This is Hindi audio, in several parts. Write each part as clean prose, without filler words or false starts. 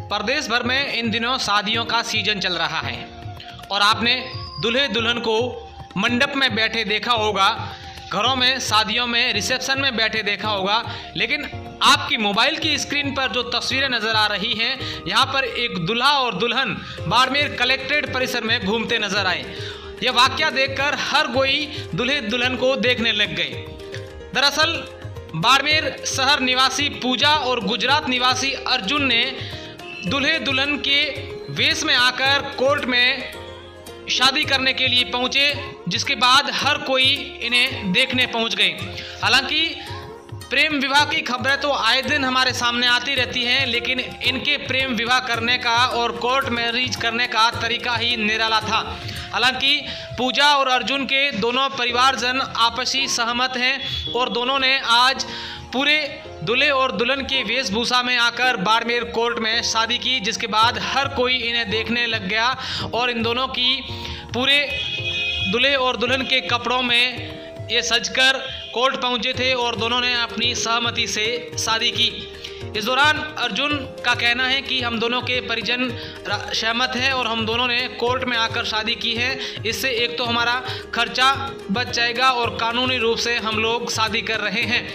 प्रदेश भर में इन दिनों शादियों का सीजन चल रहा है और आपने दूल्हे दुल्हन को मंडप में बैठे देखा होगा, घरों में शादियों में रिसेप्शन में बैठे देखा होगा, लेकिन आपकी मोबाइल की स्क्रीन पर जो तस्वीरें नज़र आ रही हैं, यहाँ पर एक दूल्हा और दुल्हन बाड़मेर कलेक्ट्रेट परिसर में घूमते नजर आए। यह वाकया देखकर हर कोई दूल्हे दुल्हन को देखने लग गए। दरअसल बाड़मेर शहर निवासी पूजा और गुजरात निवासी अर्जुन ने दूल्हे दुल्हन के वेश में आकर कोर्ट में शादी करने के लिए पहुंचे, जिसके बाद हर कोई इन्हें देखने पहुंच गए। हालांकि प्रेम विवाह की खबरें तो आए दिन हमारे सामने आती रहती हैं, लेकिन इनके प्रेम विवाह करने का और कोर्ट मैरिज करने का तरीका ही निराला था। हालांकि पूजा और अर्जुन के दोनों परिवारजन आपसी सहमत हैं और दोनों ने आज पूरे दूल्हे और दुल्हन की वेशभूषा में आकर बाड़मेर कोर्ट में शादी की, जिसके बाद हर कोई इन्हें देखने लग गया और इन दोनों की पूरे दूल्हे और दुल्हन के कपड़ों में ये सजकर कोर्ट पहुंचे थे और दोनों ने अपनी सहमति से शादी की। इस दौरान अर्जुन का कहना है कि हम दोनों के परिजन सहमत हैं और हम दोनों ने कोर्ट में आकर शादी की है। इससे एक तो हमारा खर्चा बच जाएगा और कानूनी रूप से हम लोग शादी कर रहे हैं।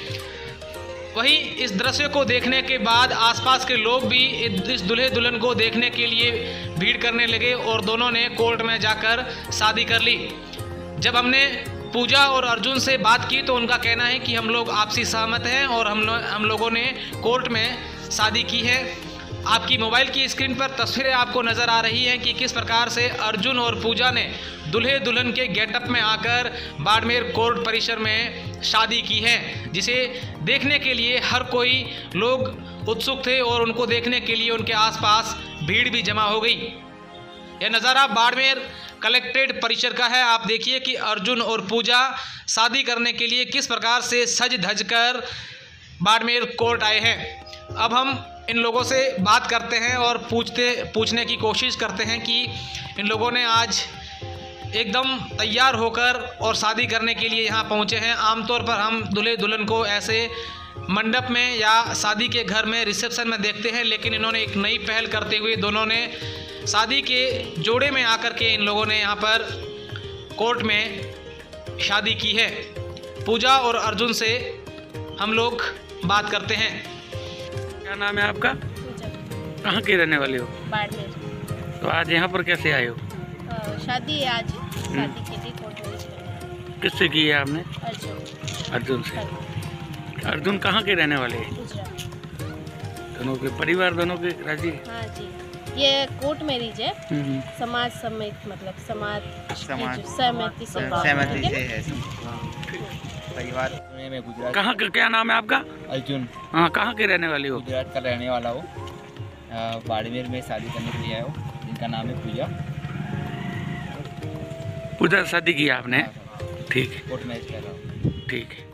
वहीं इस दृश्य को देखने के बाद आसपास के लोग भी इस दूल्हे दुल्हन को देखने के लिए भीड़ करने लगे और दोनों ने कोर्ट में जाकर शादी कर ली। जब हमने पूजा और अर्जुन से बात की तो उनका कहना है कि हम लोग आपसी सहमत हैं और हम लोगों ने कोर्ट में शादी की है। आपकी मोबाइल की स्क्रीन पर तस्वीरें आपको नज़र आ रही हैं कि किस प्रकार से अर्जुन और पूजा ने दूल्हे दुल्हन के गेटअप में आकर बाड़मेर कोर्ट परिसर में शादी की है, जिसे देखने के लिए हर कोई लोग उत्सुक थे और उनको देखने के लिए उनके आसपास भीड़ भी जमा हो गई। यह नज़ारा बाड़मेर कलेक्ट्रेट परिसर का है। आप देखिए कि अर्जुन और पूजा शादी करने के लिए किस प्रकार से सज धज कर बाड़मेर कोर्ट आए हैं। अब हम इन लोगों से बात करते हैं और पूछने की कोशिश करते हैं कि इन लोगों ने आज एकदम तैयार होकर और शादी करने के लिए यहाँ पहुँचे हैं। आमतौर पर हम दूल्हे दुल्हन को ऐसे मंडप में या शादी के घर में रिसेप्शन में देखते हैं, लेकिन इन्होंने एक नई पहल करते हुए दोनों ने शादी के जोड़े में आकर के इन लोगों ने यहाँ पर कोर्ट में शादी की है। पूजा और अर्जुन से हम लोग बात करते हैं। क्या नाम है आपका? कहाँ के रहने वाले हो? बाड़मेर। तो आज यहाँ पर कैसे आए हो? शादी है आज, शादी के लिए कोर्ट में। किससे की है आपने? अर्जुन से। अर्जुन कहाँ के रहने वाले हैं? दोनों के परिवार दोनों के राजी? हाँ जी, ये कोर्ट मैरिज है, समाज समेत, मतलब सहमति से है परिवार में। गुजरात। कहाँ का क्या नाम है आपका? अर्जुन। हाँ, कहाँ के रहने वाले हो? गुजरात का रहने वाला हो। बाड़मेर में शादी करने के लिए आया हो। इनका नाम है पूजा। पूजा शादी की आपने? ठीक है, कोर्ट मैरिज कर रहा हूँ। ठीक है।